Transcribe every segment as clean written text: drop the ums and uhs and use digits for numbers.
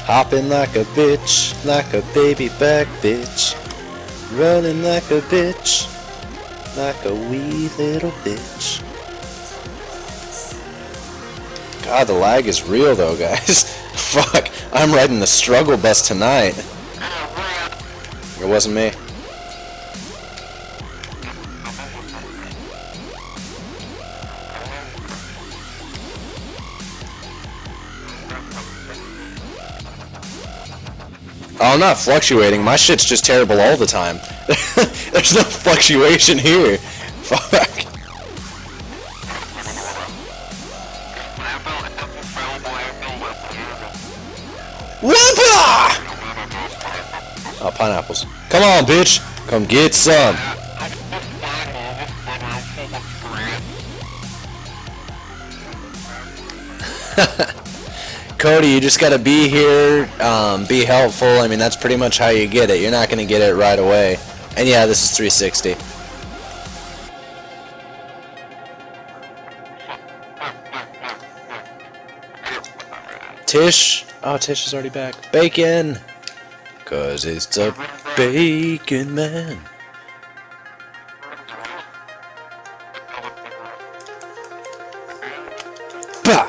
Hopping like a bitch, like a baby back bitch. Running like a bitch, like a wee little bitch. God, the lag is real though, guys. Fuck, I'm riding the struggle bus tonight. It wasn't me. Oh, I'm not fluctuating. My shit's just terrible all the time. There's no fluctuation here. Fuck. Whoopah! Oh, pineapples. Come on, bitch. Come get some. Cody, you just gotta be here, be helpful. I mean, that's pretty much how you get it. You're not gonna get it right away. And yeah, this is 360. Tish. Oh, Tish is already back. Bacon. 'Cause it's a bacon man. Bah!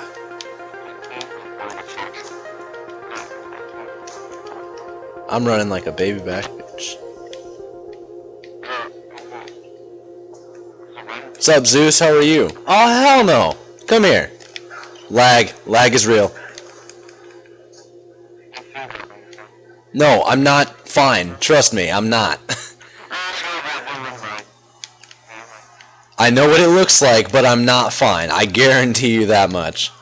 I'm running like a baby back bitch. What's up, Zeus? How are you? Oh, hell no! Come here. Lag. Lag is real. No, I'm not fine. Trust me, I'm not. I know what it looks like, but I'm not fine. I guarantee you that much.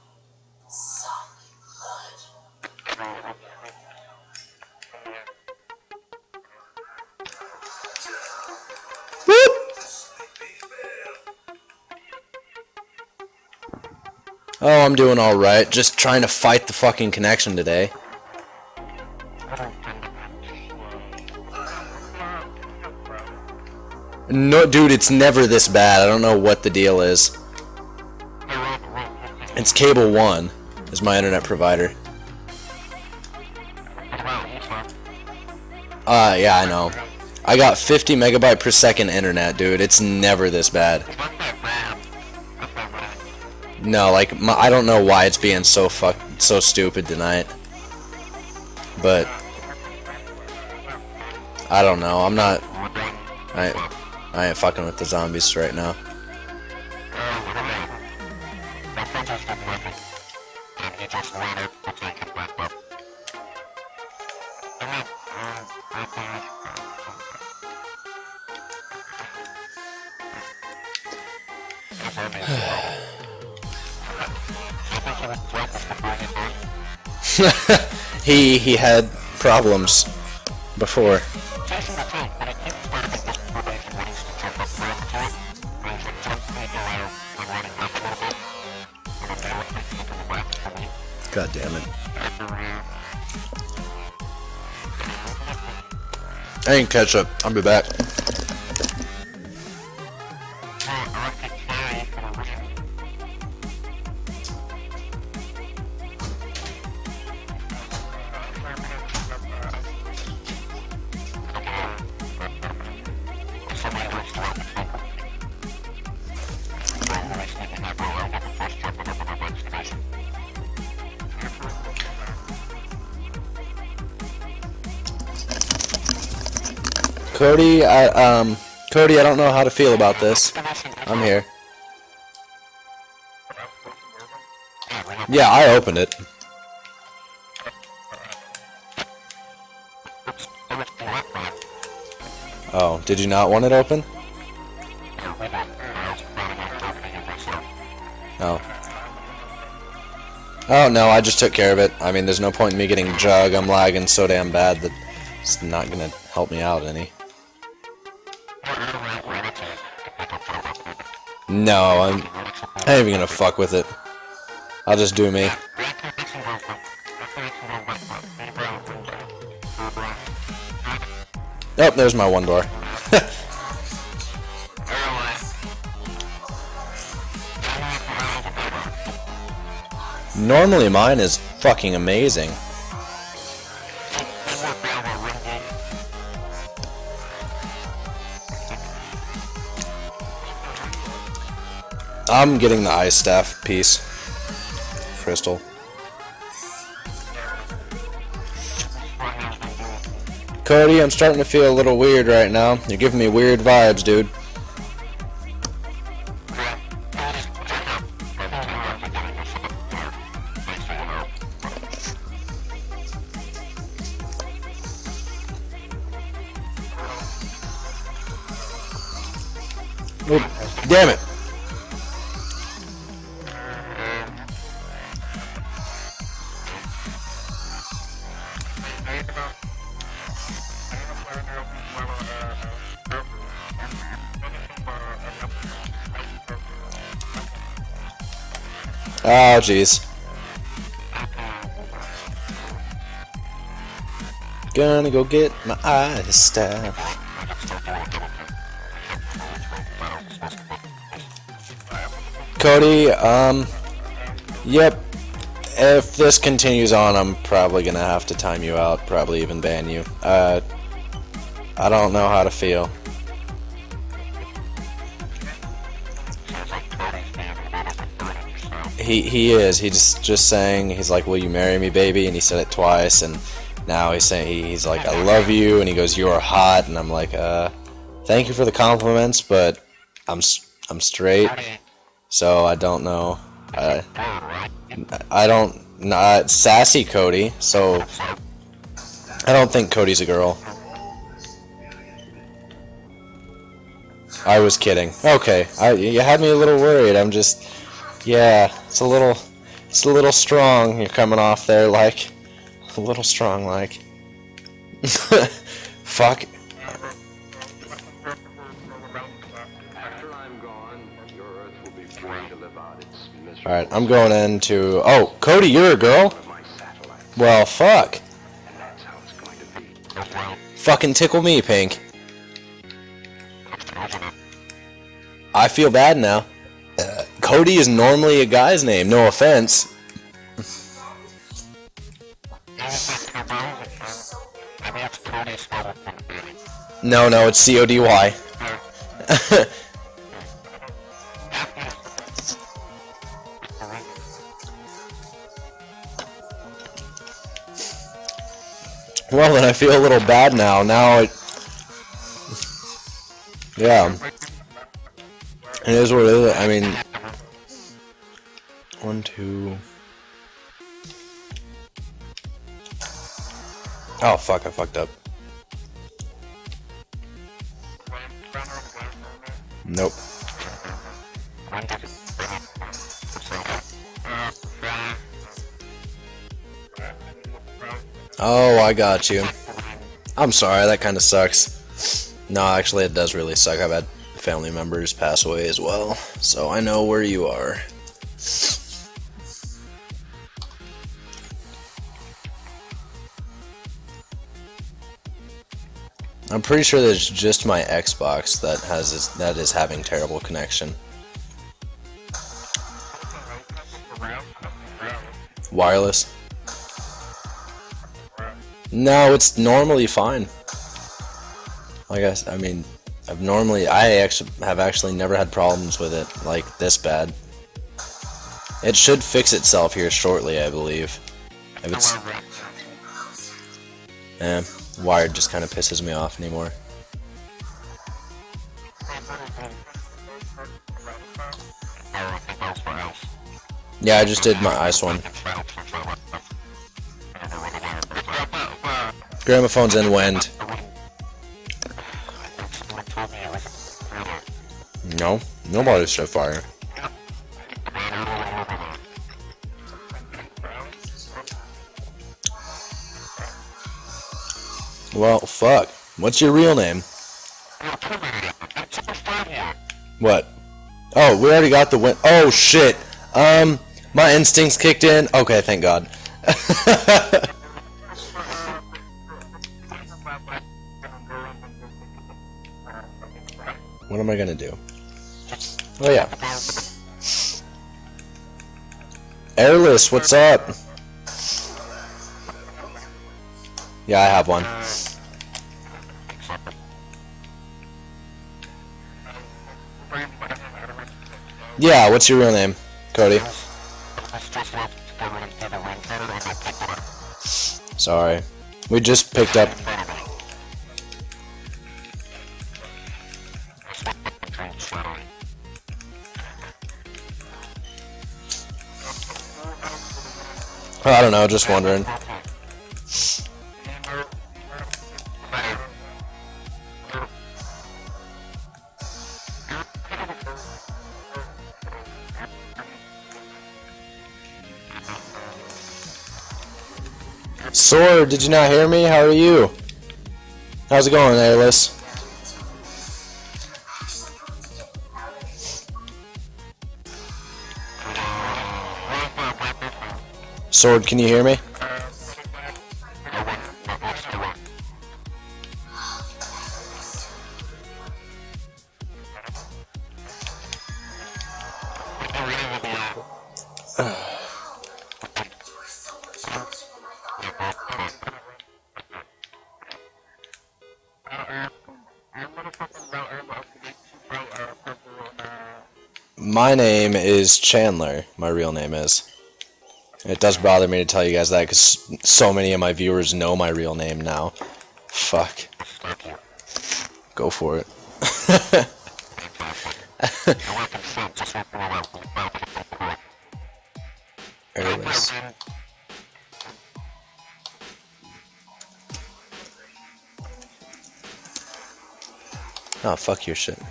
Oh, I'm doing alright. Just trying to fight the fucking connection today. No, dude, it's never this bad. I don't know what the deal is. It's Cable One is my internet provider. Yeah, I know. I got 50 megabyte per second internet, dude. It's never this bad. No, like, I don't know why it's being so stupid tonight. But I don't know. I'm not. I ain't fucking with the zombies right now. he had problems before. God damn it. I ain't catch up. I'll be back. Cody, I don't know how to feel about this. I'm here. Yeah, I opened it. Oh, did you not want it open? Oh. Oh, no, I just took care of it. I mean, there's no point in me getting jug. I'm lagging so damn bad that it's not gonna help me out any. No, I ain't even gonna fuck with it. I'll just do me. Oh, there's my one door. Normally mine is fucking amazing. I'm getting the ice staff piece. Crystal. Cody, I'm starting to feel a little weird right now. You're giving me weird vibes, dude. Oh, damn it. Oh, jeez. Gonna go get my ice staff. Cody, yep. If this continues on, I'm probably gonna have to time you out, probably even ban you. I don't know how to feel. He is. He's just saying, he's like, will you marry me, baby? And he said it twice, and now he's saying, he's like, I love you, and he goes, you are hot, and I'm like, thank you for the compliments, but I'm straight, so I don't know. I don't, not sassy Cody, so I don't think Cody's a girl. I was kidding. Okay, you had me a little worried. I'm just, yeah, it's a little strong. You're coming off there like a little strong, like. Fuck. All right, I'm going into. Oh, Cody, you're a girl. Well, fuck. Fucking tickle me, Pink. I feel bad now. Cody is normally a guy's name, no offense. No, it's C-O-D-Y. Well, then I feel a little bad now. Yeah. It is what it is. I mean, 1, 2. Oh fuck! I fucked up. Nope. Oh, I got you. I'm sorry. That kind of sucks. No, actually, it does really suck. I've had family members pass away as well, so I know where you are. I'm pretty sure that it's just my Xbox that is having terrible connection. Wireless? No, it's normally fine. I mean, I have actually never had problems with it like this bad. It should fix itself here shortly, I believe. If it's, wired just kind of pisses me off anymore. Yeah, I just did my ice one. Gramophone's in wind. No, nobody set fire. Well, fuck. What's your real name? What? Oh, we already got the win. Oh, shit. My instincts kicked in. Okay, thank God. What am I gonna do? Oh, yeah. Airless, what's up? Yeah, I have one. Yeah, what's your real name, Cody? Sorry. We just picked up... I don't know, just wondering. Sword, did you not hear me? How are you? How's it going, Airless? Sword, can you hear me? My name is Chandler. My real name is. It does bother me to tell you guys that because so many of my viewers know my real name now. Fuck. Go for it. Airless. Oh, fuck your shit.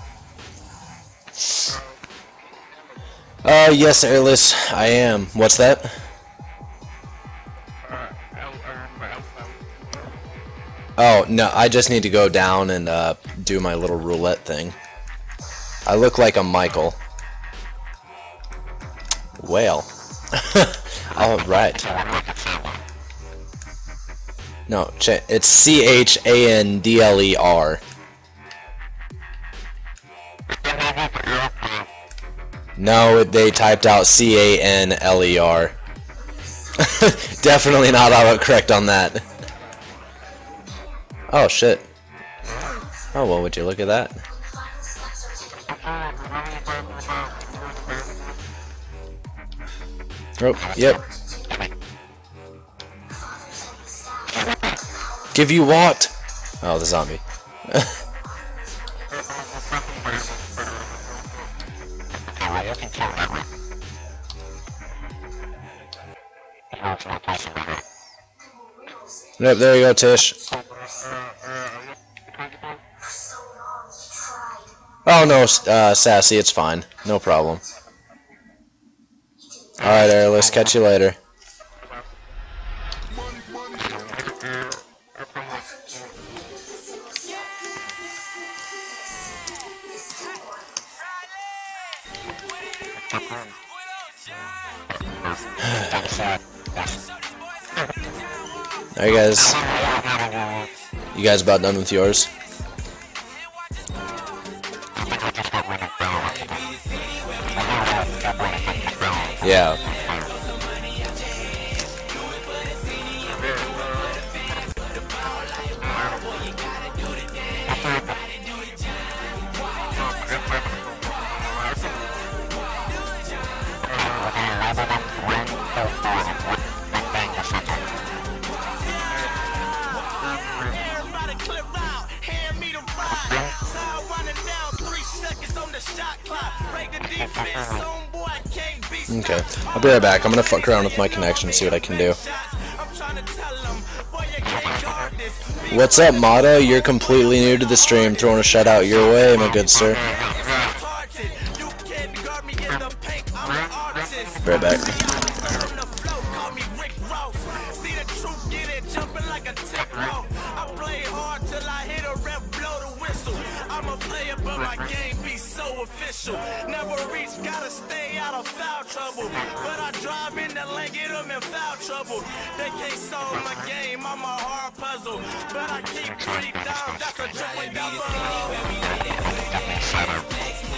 Yes, Airless, I am. What's that? Oh, no, I just need to go down and, do my little roulette thing. I look like a Michael. Whale. Alright. No, it's C-H-A-N-D-L-E-R. No, they typed out C-A-N-L-E-R. Definitely not autocorrect on that. Oh, shit. Oh, well, would you look at that? Oh, yep. Give you what? Oh, the zombie. Yep, there you go, Tish. Oh no, Sassy, it's fine. No problem. Alright, Airless, catch you later. Alright guys, you guys about done with yours? Yeah. Okay, I'll be right back. I'm gonna fuck around with my connection and see what I can do. What's up, Mata? You're completely new to the stream. Throwing a shutout your way, my good sir. Be right back. Never reach, gotta stay out of foul trouble. But I drive in the lane, get them in foul trouble. They can't solve my game, I'm a hard puzzle. But I keep pretty down, that's a joke without